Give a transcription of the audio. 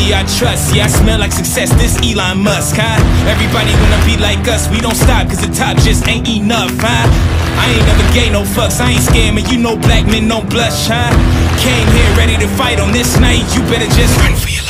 Everybody I trust, yeah, I smell like success, this Elon Musk, huh? Everybody wanna be like us, we don't stop, cause the top just ain't enough, huh? I ain't never gave no fucks, I ain't scared, man, you know black men don't blush, huh? Came here ready to fight on this night, you better just run for your life.